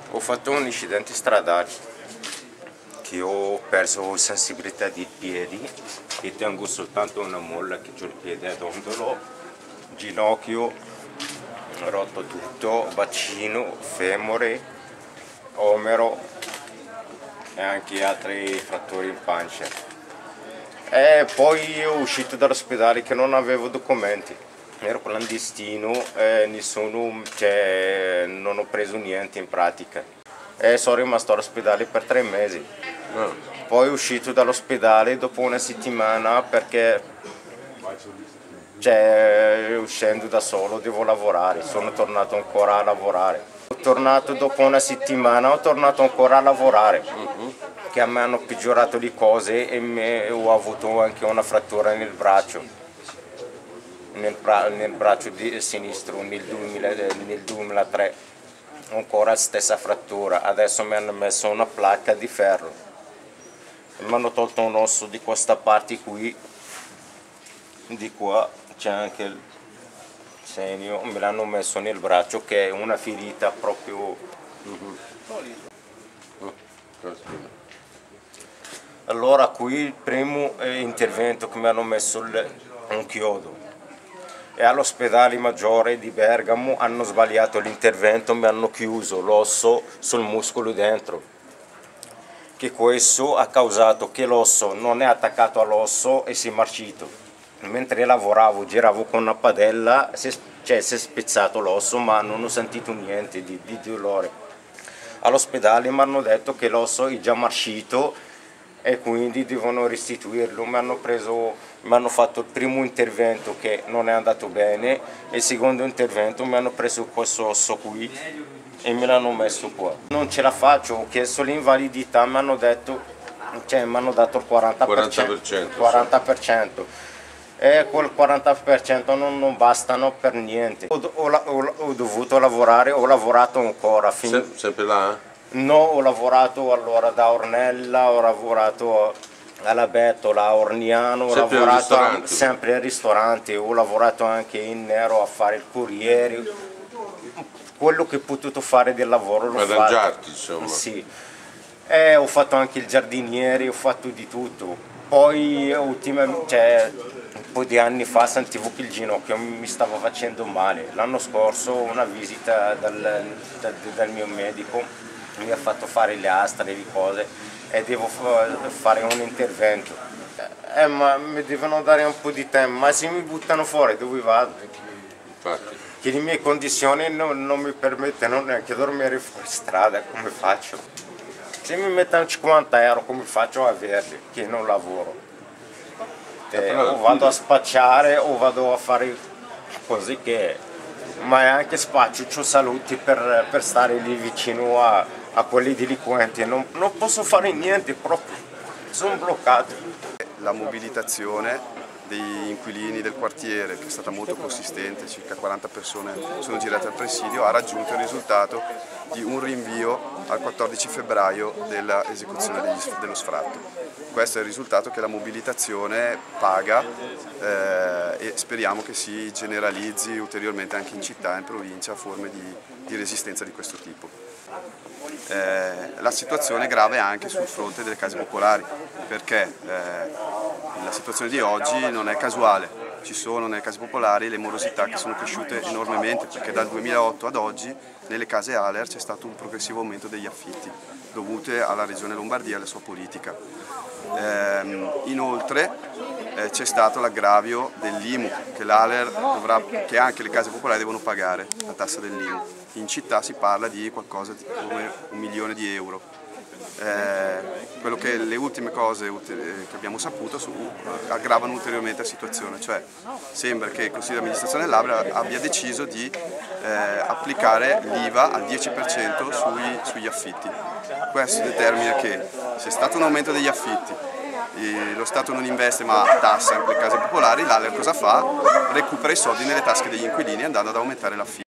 Ho fatto un incidente stradale che ho perso sensibilità dei piedi e tengo soltanto una molla che ho il piede dondolo, ginocchio rotto tutto, bacino, femore, omero e anche altri fratture in pancia. E poi ho uscito dall'ospedale che non avevo documenti, ero clandestino e non ho preso niente in pratica. E sono rimasto all'ospedale per 3 mesi. Poi uscito dall'ospedale dopo una settimana perché uscendo da solo devo lavorare, sono tornato ancora a lavorare. Tornato dopo una settimana, ho tornato ancora a lavorare, che a me hanno peggiorato le cose e ho avuto anche una frattura nel braccio, nel braccio sinistro nel 2003, ancora la stessa frattura. Adesso mi hanno messo una placca di ferro, mi hanno tolto un osso di questa parte qui, di qua c'è anche il segno, me l'hanno messo nel braccio che è una ferita proprio. Allora qui il primo intervento che mi hanno messo un chiodo e all'ospedale maggiore di Bergamo hanno sbagliato l'intervento, mi hanno chiuso l'osso sul muscolo dentro, che questo ha causato che l'osso non è attaccato all'osso e si è marcito. Mentre lavoravo, giravo con una padella, si è spezzato l'osso, ma non ho sentito niente di dolore. All'ospedale mi hanno detto che l'osso è già marcito e quindi devono restituirlo. Mi hanno fatto il primo intervento che non è andato bene e il secondo intervento mi hanno preso questo osso qui e me l'hanno messo qua. Non ce la faccio, ho chiesto l'invalidità, mi hanno dato il 40%. 40%. E quel 40% non bastano per niente. Ho dovuto lavorare, ho lavorato ancora. Sempre là? No, ho lavorato allora da Ornella, ho lavorato alla Bettola, a Orniano, ho lavorato sempre al ristorante, ho lavorato anche in nero a fare il corriere. Quello che ho potuto fare del lavoro l'ho fatto. Arrangiarti, insomma. Sì. Ho fatto anche il giardiniere, ho fatto di tutto. Poi un po' di anni fa sentivo che il ginocchio mi stava facendo male. L'anno scorso una visita dal mio medico mi ha fatto fare le astre, le cose e devo fare un intervento. Ma mi devono dare un po' di tempo, ma se mi buttano fuori dove vado? Infatti. Che le mie condizioni non mi permettono neanche dormire fuori strada, come faccio? Se mi mettono 50 euro come faccio a averli, che non lavoro? O vado a spacciare o vado a fare così che... Ma è anche spaccio, ho saluti per stare lì vicino a quelli delinquenti, non posso fare niente proprio, sono bloccato. La mobilitazione degli inquilini del quartiere, che è stata molto consistente, circa 40 persone sono girate al presidio, ha raggiunto il risultato di un rinvio al 14 febbraio dell'esecuzione dello sfratto. Questo è il risultato che la mobilitazione paga e speriamo che si generalizzi ulteriormente anche in città e in provincia forme di resistenza di questo tipo. La situazione è grave anche sul fronte delle case popolari, perché la situazione di oggi non è casuale. Ci sono nelle case popolari le morosità che sono cresciute enormemente, perché dal 2008 ad oggi nelle case ALER c'è stato un progressivo aumento degli affitti dovute alla Regione Lombardia e alla sua politica. Inoltre c'è stato l'aggravio dell'IMU che anche le case popolari devono pagare, la tassa dell'IMU. In città si parla di qualcosa come 1 milione di euro. Le ultime cose che abbiamo saputo aggravano ulteriormente la situazione, cioè sembra che il Consiglio di amministrazione dell'Aber abbia deciso di applicare l'IVA al 10% sugli affitti. Questo determina che se è stato un aumento degli affitti, lo Stato non investe ma tassa anche le case popolari, l'ALER cosa fa? Recupera i soldi nelle tasche degli inquilini andando ad aumentare l'affitto.